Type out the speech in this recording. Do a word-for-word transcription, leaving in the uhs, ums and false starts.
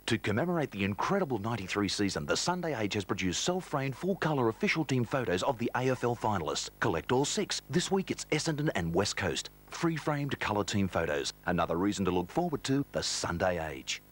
To commemorate the incredible ninety-three season, the Sunday Age has produced self-framed full-colour official team photos of the A F L finalists. Collect all six. This week it's Essendon and West Coast. Free-framed colour team photos. Another reason to look forward to the Sunday Age.